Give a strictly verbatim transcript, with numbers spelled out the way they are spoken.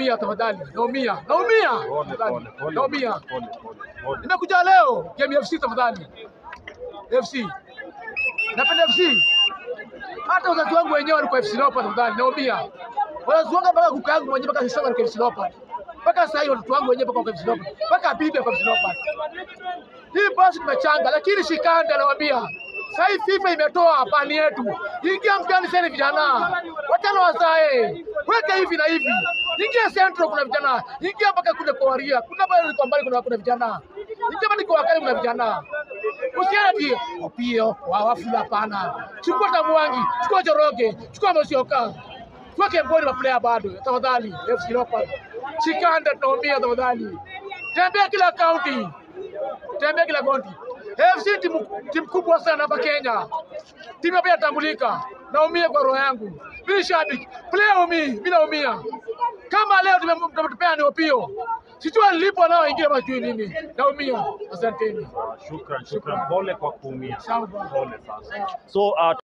naumia tafadhali. Naumia. Naumia. Naumia. Nimekuja leo game F C tafadhali. F C. Napenda F C. Hata wazazi wangu wenyewe walikuwa F C Leopards tafadhali. Naumia. Wazazi wangu mpaka kuka yangu mwenyewe mpaka sasa walikuwa F C Leopards. Mpaka sasa hiyo watoto wangu wenyewe mpaka F C Leopards. Mpaka bibi kwa F C Leopards. Hii basi tumechanga lakini shikanda nawaambia. Sasa FIFA imetoa pani yetu. Ingia mtani sana vijana. Watano wazae. Weka hivi na hivi. Ingia Central kuna vijana. Ingia mpaka kule kwa Waria. Kuna bali kwa mbali kuna kuna vijana. Ingia bali kwa wakali kuna vijana. Usiana pia opio wawafula hapana. Chukua Tamwangi, chukua Joroge, chukua Mosioka. Tuweke mboni wa player bado. Tafadhali F C Leopards. Shikanda tunaumia tafadhali. Tembea kila county. Tembea kila county. F C timu timu kubwa sana hapa Kenya. Timu hapa inatambulika. Naumia kwa roho yangu. Mimi shabiki. Player umi, mimi naumia. Kama leo tumetupea ni opio. Sijua nilipo nao ingia majui nini. Naumia. Asanteni. Shukran, shukran. Pole kwa kuumia. Sawa. Pole sana. So uh,